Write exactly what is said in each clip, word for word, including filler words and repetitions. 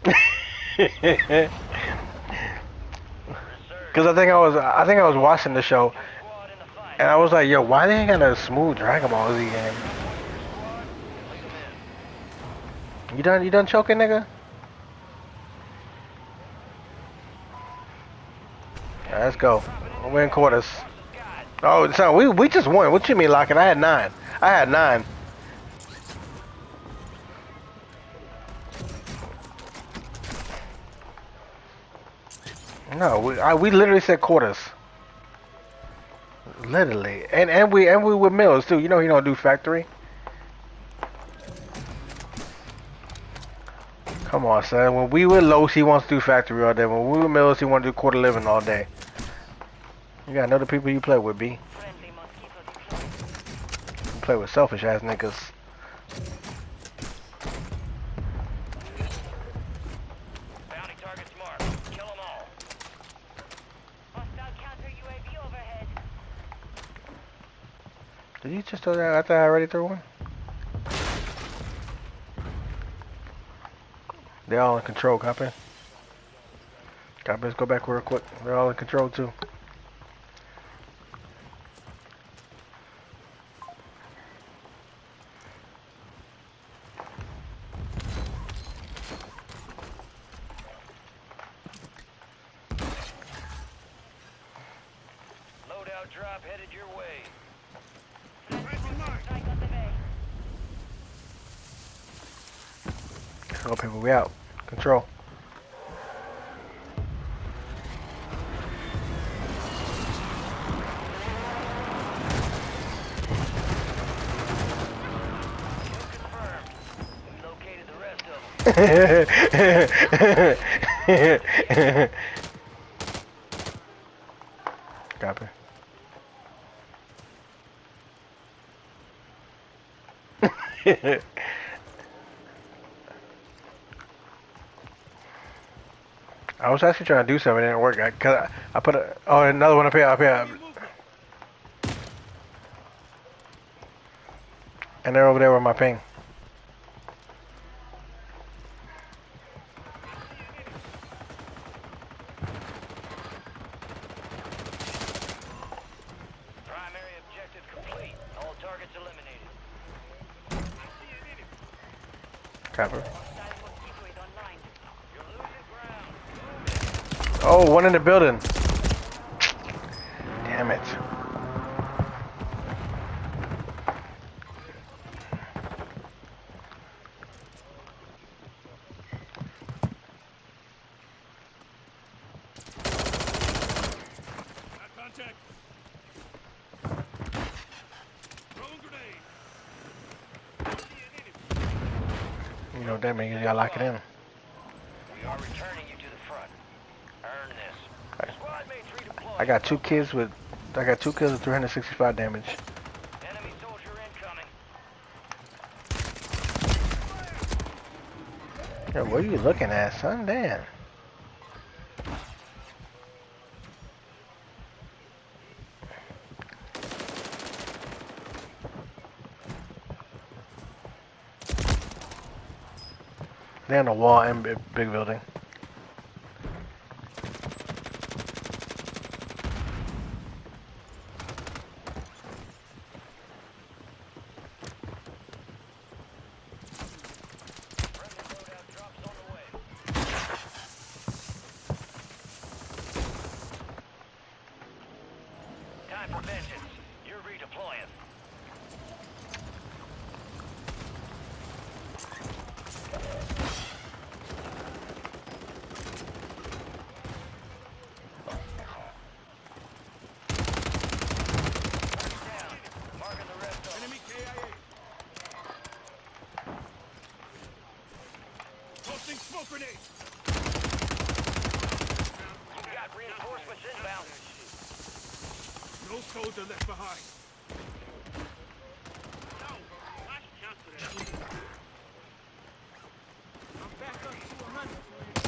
Cause I think I was, I think I was watching the show, and I was like, yo, why they ain't got a smooth Dragon Ball Z game? You done, you done choking, nigga? Yeah, let's go. We're in quarters. Oh, so we we just won. What you mean, Lockett? I had nine. I had nine. No, we I, we literally said quarters. Literally, and and we and we with Mills too. You know he don't do factory. Come on, son. When we with Los, he wants to do factory all day. When we with Mills, he want to do quarter living all day. You gotta know the people you play with, B. You play with selfish ass niggas. Bounty targets marked. Kill them all. Hostile counter U A V overhead. Did you just throw that? I thought I already threw one. They're all in control, copy. Copy, let's go back real quick. They're all in control too. Loadout drop headed your way. Control people, we out. Control. Located the rest of them. Copy. I was actually trying to do something, it didn't work. I, cause I, I put a, oh, another one up here, up here. And they're over there with my ping. Primary objective complete. All targets eliminated. Copper. Oh, one in the building. Damn it. Contact. Throwing grenade. You know what that means, you gotta lock it in. We are returning you to the front. Earn this. Squad mates redeployed. I got two kids with, I got two kills with three hundred sixty-five damage. Enemy soldier incoming. Yo, what are you looking at, son? Damn. They're on the wall in big, big building. Time for vengeance. You're redeploying. Enemy K I A. Tossing smoke grenade. We got reinforcements inbound. No soldier left behind. I'm back up to one hundred.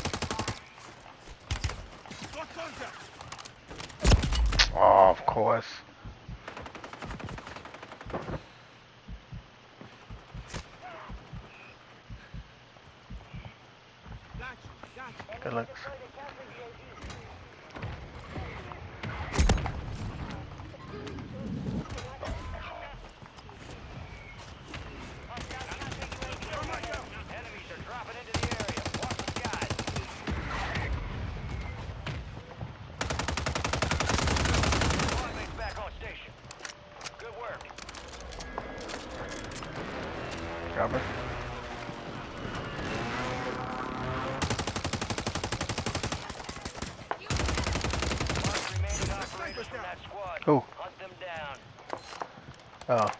Got contact. Oh, of course. Got you. Good looks. Enemies are dropping into the area. Watch the skies. Squad mates back on station. Good work. Copper. Mark remaining operators from that squad. Who? Hunt them down. Oh.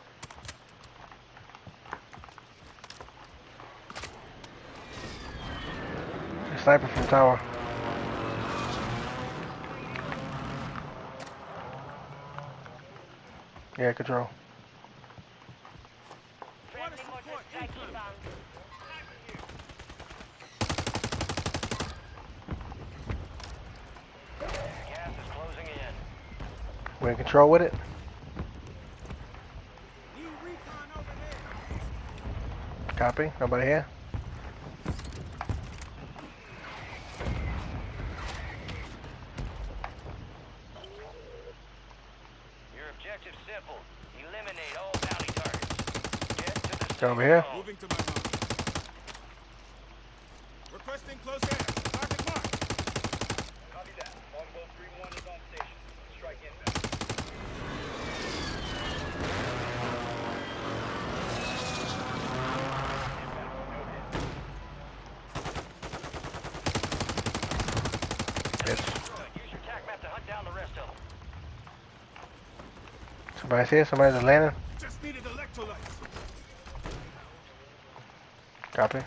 Sniper from tower. Yeah, control. What is support? Incoming. Gas is closing in. We're in control with it. Need recon over there. Copy. Nobody here. Your objective's simple. Eliminate all bounty targets. Get to the Go over safe here. zone. Moving to my mark. Requesting close air. Target marked. Copy that. Longbow three one is on station. Strike inbound. Yes. Good. Use your tac map to hunt down the rest of them. Somebody's here. Somebody's at landing. Just needed electrolytes. Copy.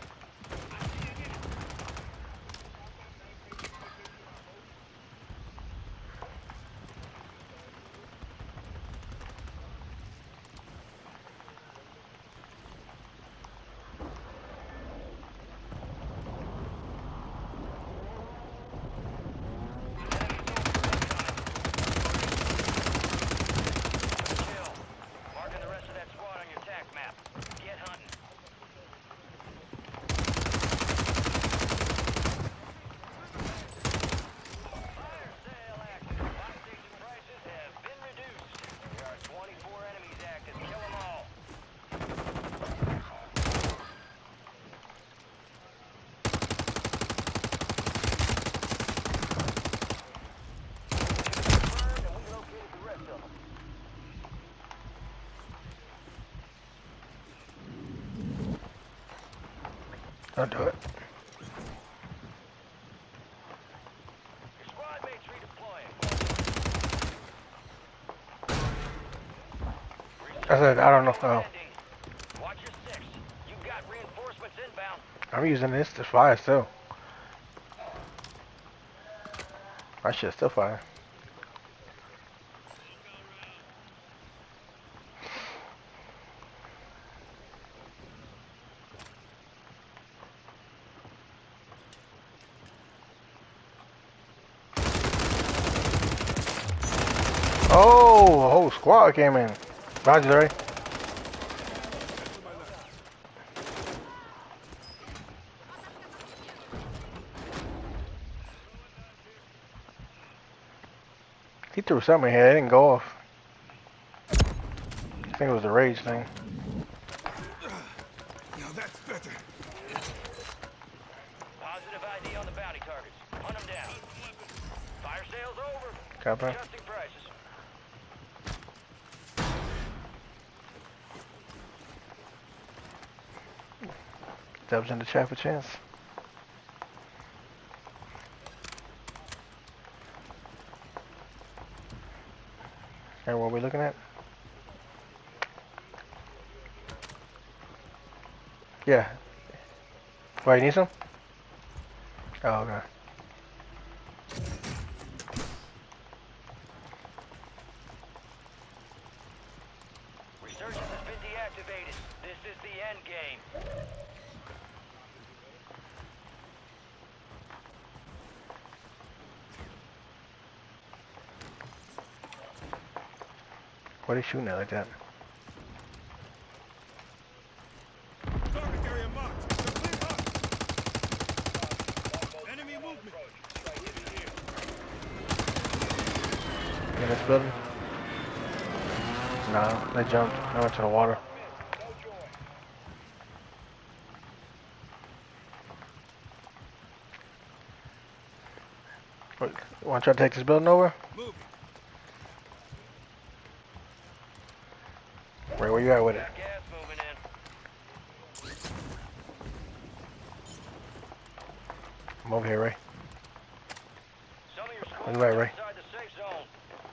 Kill. Marking the rest of that squad on your tac map. Get hunting. Fire sale active. Buy station prices have been reduced. There are twenty-four enemies active. Kill them all. Confirmed, and we located the rest of them. Don't do it. Your squad mates redeploying. I said, I don't know. Oh. Ending. Watch your six. You've got reinforcements inbound. I'm using this to fire still. My shit's still fire. Oh, a whole squad came in. Roger, Larry. To my left. He threw something here. It didn't go off. I think it was the rage thing. Now that's better. Positive I D on the bounty targets. Hunt them down. Fire sale's over. Copy. Adjusting prices. Dubs in the chat for chance. And what are we looking at? Yeah. Why, you need some? Oh, okay. Resurgence has been deactivated. This is the end game. Why are they shooting at like that? Target area marked. Complete mark. Enemy In this building? No, they jumped. I went to the water. Wait, want to try to take this building over? Moving. Ray, where you at with it? Got gas moving in. I'm over here, Ray. Some of your Where squad you at, are Ray? inside the safe zone.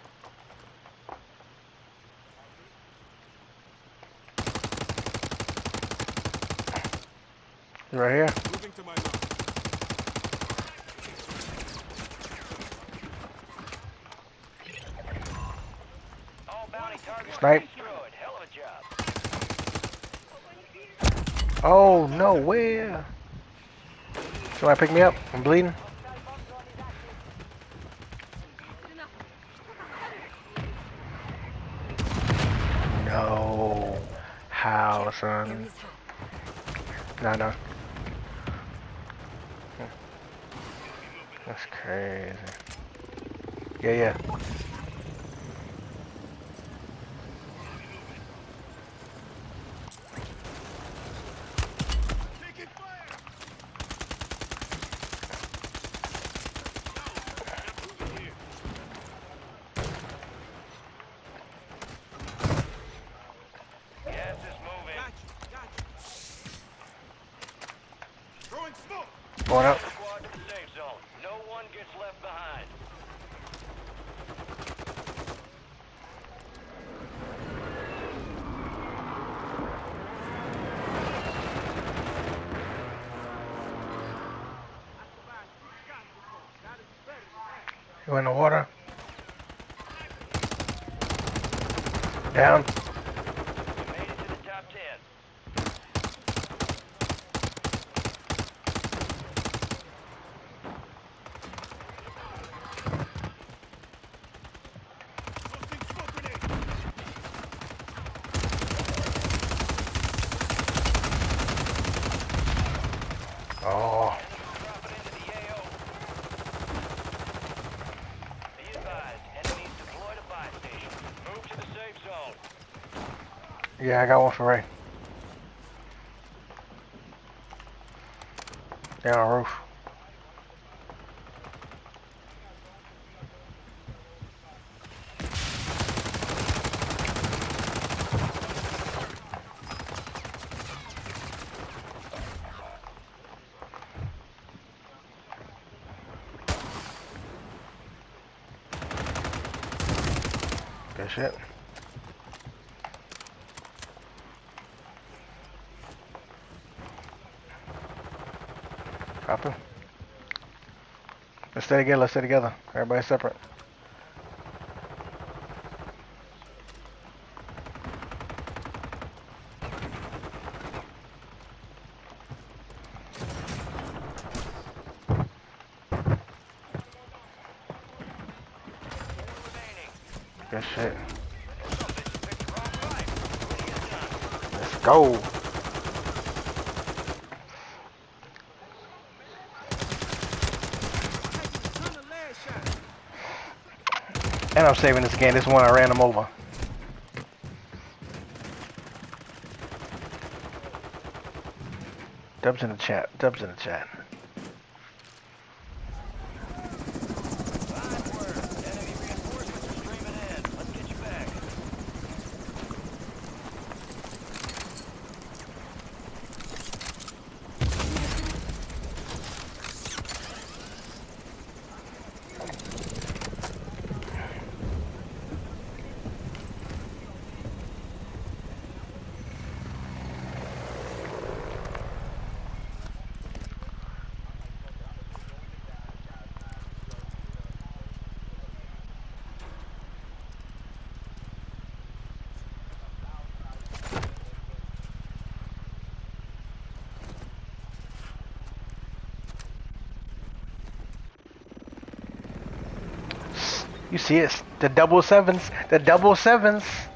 You right here? Moving to my mark. All bounty targets Snipe. destroyed. Hell of a job. Oh, no, where? Somebody pick me up. I'm bleeding. No. How, son? No, no. That's crazy. Yeah, yeah. Taking fire. Moving here. Gas is moving. Got you. Got you. Throwing smoke. Going up. Squad to the safe zone. No one gets left behind. You in the water? Down. You made it to the top ten. Tossing smoke grenade. Oh. Dropping into the A O. Be advised, enemies deployed a buy station. Move to the safe zone. Yeah, I got one for Ray. Down on the roof. Good shit. Copy. Let's stay together. Let's stay together. Everybody separate. Good shit. Let's go. Turn the last shot. And I'm saving this game. This one I ran him over. Dubs in the chat. Dubs in the chat. Fine work. Enemy reinforcements are streaming in. Let's get you back. You see it? The double sevens. The double sevens.